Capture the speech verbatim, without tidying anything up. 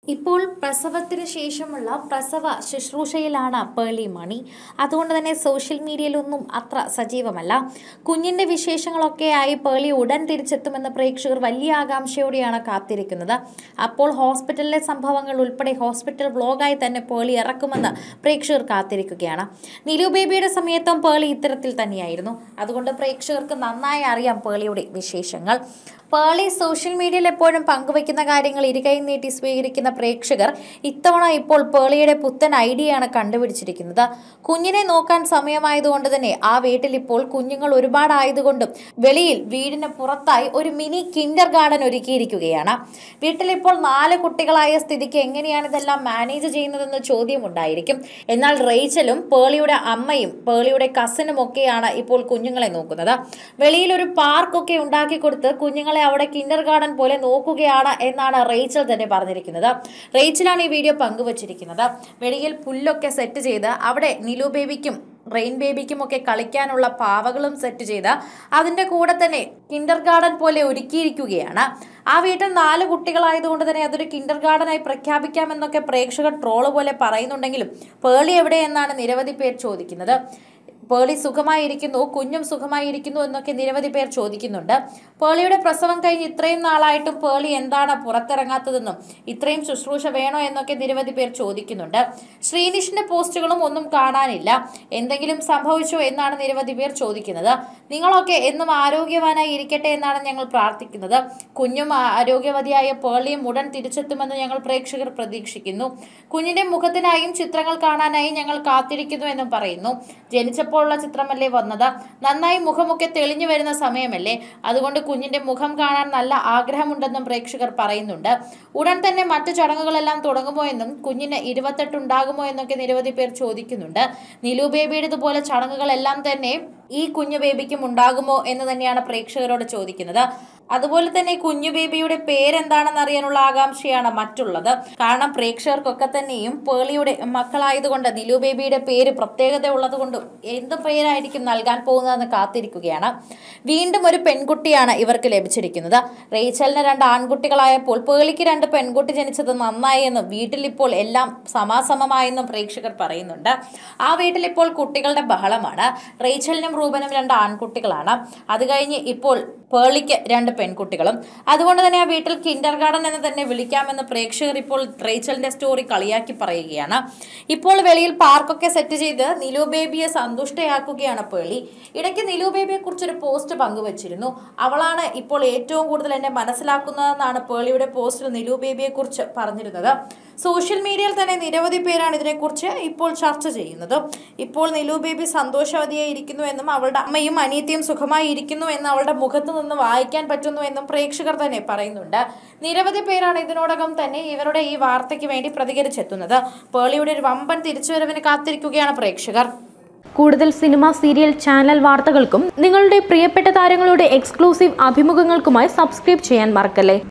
ഇപ്പോൾ പ്രസവത്തിന് ശേഷമുള്ള പ്രസവ ശുശ്രൂഷയിലാണ് പേർളി മണി. അതുകൊണ്ട് തന്നെ സോഷ്യൽ മീഡിയയിലൊന്നും അത്ര സജീവമല്ല. കുഞ്ഞിൻ്റെ വിശേഷങ്ങളൊക്കെയായി പേർളി ഉടൻ തിരിച്ചെത്തുമെന്ന് പ്രേക്ഷകർ വലിയ ആകാംക്ഷയോടെയാണ് കാത്തിരിക്കുന്നത്. അപ്പോൾ ഹോസ്പിറ്റലിലെ സംഭവങ്ങൾ ഉൾപ്പെടെ ഹോസ്പിറ്റൽ വ്ലോഗായി തന്നെ പേർളി ഇറക്കുമെന്ന് പ്രേക്ഷകർ കാത്തിരിക്കുകയാണ്. നിലു ബേബിയുടെ സമയത്തും പേർളി ഇത്തരത്തിൽ തന്നെയായിരുന്നു. അതുകൊണ്ട് പ്രേക്ഷകർക്ക് നന്നായി അറിയാം പേർളിയുടെ വിശേഷങ്ങൾ. പേർളി സോഷ്യൽ മീഡിയയിൽ എപ്പോഴും പങ്കുവയ്ക്കുന്ന കാര്യങ്ങൾ ഇരുകൈ നീട്ടി സ്വീകരിക്കുന്ന പ്രേക്ഷകർ ഇത്തവണ ഇപ്പോൾ പേർളിയുടെ പുത്തൻ ഐഡിയയാണ് കണ്ടുപിടിച്ചിരിക്കുന്നത്. കുഞ്ഞിനെ നോക്കാൻ സമയമായതുകൊണ്ട് തന്നെ ആ വീട്ടിൽ ഇപ്പോൾ കുഞ്ഞുങ്ങൾ ഒരുപാടായതുകൊണ്ടും വെളിയിൽ വീടിന് പുറത്തായി ഒരു മിനി കിൻഡർ ഗാർഡൻ ഒരുക്കിയിരിക്കുകയാണ്. വീട്ടിലിപ്പോൾ നാല് കുട്ടികളായ സ്ഥിതിക്ക് എങ്ങനെയാണ് ഇതെല്ലാം മാനേജ് ചെയ്യുന്നതെന്ന് ചോദ്യമുണ്ടായിരിക്കും. എന്നാൽ റേച്ചലും പേർളിയുടെ അമ്മയും പേർളിയുടെ കസിനും ഒക്കെയാണ് ഇപ്പോൾ കുഞ്ഞുങ്ങളെ നോക്കുന്നത്. വെളിയിൽ ഒരു പാർക്കൊക്കെ ഉണ്ടാക്കി കൊടുത്ത് കുഞ്ഞുങ്ങളെ അവിടെ കിൻഡർ ഗാർഡൻ പോലെ നോക്കുകയാണ് എന്നാണ് റേച്ചൽ തന്നെ പറഞ്ഞിരിക്കുന്നത്. റേച്ചലാണ് ഈ വീഡിയോ പങ്കുവച്ചിരിക്കുന്നത്. വെളിയിൽ പുല്ലൊക്കെ സെറ്റ് ചെയ്ത് അവിടെ നിലു ബേബിക്കും റെയിൻ ബേബിക്കും ഒക്കെ കളിക്കാനുള്ള പാവകളും സെറ്റ് ചെയ്ത് അതിൻ്റെ കൂടെ തന്നെ കിൻഡർ ഗാർഡൻ പോലെ ഒരുക്കിയിരിക്കുകയാണ്. ആ വീട്ടിൽ നാല് കുട്ടികളായതുകൊണ്ട് തന്നെ അതൊരു കിൻഡർ ഗാർഡനായി പ്രഖ്യാപിക്കാമെന്നൊക്കെ പ്രേക്ഷകർ ട്രോള് പോലെ പറയുന്നുണ്ടെങ്കിലും പേർളി എവിടെ എന്നാണ് നിരവധി പേർ ചോദിക്കുന്നത്. പേർളി സുഖമായിരിക്കുന്നു, കുഞ്ഞും സുഖമായിരിക്കുന്നു എന്നൊക്കെ നിരവധി പേർ ചോദിക്കുന്നുണ്ട്. പേർളിയുടെ പ്രസവം കഴിഞ്ഞ് ഇത്രയും നാളായിട്ടും പേർളി എന്താണ് പുറത്തിറങ്ങാത്തതെന്നും ഇത്രയും ശുശ്രൂഷ വേണോ എന്നൊക്കെ നിരവധി പേർ ചോദിക്കുന്നുണ്ട്. ശ്രീനിഷിന്റെ പോസ്റ്റുകളും ഒന്നും കാണാനില്ല. എന്തെങ്കിലും സംഭവിച്ചോ എന്നാണ് നിരവധി പേർ ചോദിക്കുന്നത്. നിങ്ങളൊക്കെ എന്നും ആരോഗ്യവാനായി ഇരിക്കട്ടെ എന്നാണ് ഞങ്ങൾ പ്രാർത്ഥിക്കുന്നത്. കുഞ്ഞും ആരോഗ്യവതിയായ പേർളിയും ഉടൻ തിരിച്ചെത്തുമെന്ന് ഞങ്ങൾ പ്രേക്ഷകർ പ്രതീക്ഷിക്കുന്നു. കുഞ്ഞിന്റെ മുഖത്തിനായും ചിത്രങ്ങൾ കാണാനായി ഞങ്ങൾ കാത്തിരിക്കുന്നു എന്നും പറയുന്നു. ജനിച്ചപ്പോൾ ഉള്ള ചിത്രമല്ലേ വന്നത്, നന്നായി മുഖമൊക്കെ തെളിഞ്ഞു വരുന്ന സമയമല്ലേ, അതുകൊണ്ട് കുഞ്ഞിന്റെ മുഖം കാണാൻ നല്ല ആഗ്രഹമുണ്ടെന്നും പ്രേക്ഷകർ പറയുന്നുണ്ട്. ഉടൻ തന്നെ മറ്റു ചടങ്ങുകളെല്ലാം തുടങ്ങുമോ എന്നും കുഞ്ഞിന് ഇരുപത്തെട്ട് ഉണ്ടാകുമോ എന്നൊക്കെ നിരവധി പേർ ചോദിക്കുന്നുണ്ട്. നിലു ബേബിയുടേതുപോലെ ചടങ്ങുകളെല്ലാം തന്നെ ഈ കുഞ്ഞു ബേബിക്കും ഉണ്ടാകുമോ എന്ന് തന്നെയാണ് പ്രേക്ഷകരോട് ചോദിക്കുന്നത്. അതുപോലെ തന്നെ കുഞ്ഞു ബേബിയുടെ പേരെന്താണെന്ന് അറിയാനുള്ള ആകാംക്ഷയാണ് മറ്റുള്ളത്. കാരണം പ്രേക്ഷകർക്കൊക്കെ തന്നെയും പേർളിയുടെ മക്കളായതുകൊണ്ട് നിലു ബേബിയുടെ പേര് പ്രത്യേകത ഉള്ളത് കൊണ്ടും എന്ത് പേരായിരിക്കും നൽകാൻ പോകുന്നതെന്ന് കാത്തിരിക്കുകയാണ്. വീണ്ടും ഒരു പെൺകുട്ടിയാണ് ഇവർക്ക് ലഭിച്ചിരിക്കുന്നത്. റേച്ചലിന് രണ്ട് ആൺകുട്ടികളായപ്പോൾ പേർളിക്ക് രണ്ട് പെൺകുട്ടി ജനിച്ചത് നന്നായി എന്നും വീട്ടിലിപ്പോൾ എല്ലാം സമാസമമായെന്നും പ്രേക്ഷകർ പറയുന്നുണ്ട്. ആ വീട്ടിലിപ്പോൾ കുട്ടികളുടെ ബഹളമാണ്. റേച്ചലിനും റൂബനും രണ്ട് ആൺകുട്ടികളാണ്. അത് കഴിഞ്ഞ് ഇപ്പോൾ പേർളിക്ക് രണ്ട് പെൺകുട്ടികളും. അതുകൊണ്ട് തന്നെ ആ വീട്ടിൽ കിൻഡർ ഗാർഡൻ എന്ന് തന്നെ വിളിക്കാമെന്ന് പ്രേക്ഷകർ ഇപ്പോൾ റേച്ചലിന്റെ സ്റ്റോറി കളിയാക്കി പറയുകയാണ്. ഇപ്പോൾ വെളിയിൽ പാർക്കൊക്കെ സെറ്റ് ചെയ്ത് നിലു ബേബിയെ സന്തുഷ്ടയാക്കുകയാണ് പേർളി. ഇടയ്ക്ക് നിലു ബേബിയെ കുറിച്ചൊരു പോസ്റ്റ് പങ്കുവച്ചിരുന്നു. അവളാണ് ഇപ്പോൾ ഏറ്റവും കൂടുതൽ എന്നെ മനസ്സിലാക്കുന്നതെന്നാണ് പേർളിയുടെ പോസ്റ്റിൽ നിലു ബേബിയെ കുറിച്ച് പറഞ്ഞിരുന്നത്. സോഷ്യൽ മീഡിയയിൽ തന്നെ നിരവധി പേരാണ് ഇതിനെക്കുറിച്ച് ഇപ്പോൾ ചർച്ച ചെയ്യുന്നത്. ഇപ്പോൾ നിലു ബേബി സന്തോഷവതിയായി ഇരിക്കുന്നു എന്നും അവളുടെ അമ്മയും അനിയത്തിയും സുഖമായി ഇരിക്കുന്നു എന്ന് അവളുടെ മുഖത്ത് നിന്ന് വായിക്കാൻ പറ്റുന്നു എന്നും പ്രേക്ഷകർ തന്നെ പറയുന്നുണ്ട്. നിരവധി പേരാണ് ഇതിനോടകം തന്നെ ഇവരുടെ ഈ വാർത്തയ്ക്ക് വേണ്ടി പ്രതികരിച്ചെത്തുന്നത്. പേർളിയുടെ ഒരു വമ്പൻ തിരിച്ചുവരവിന് കാത്തിരിക്കുകയാണ് പ്രേക്ഷകർ. കൂടുതൽ സിനിമ, സീരിയൽ, ചാനൽ വാർത്തകൾക്കും നിങ്ങളുടെ പ്രിയപ്പെട്ട താരങ്ങളുടെ എക്സ്ക്ലൂസീവ് അഭിമുഖങ്ങൾക്കുമായി സബ്സ്ക്രൈബ് ചെയ്യാൻ മറക്കല്ലേ.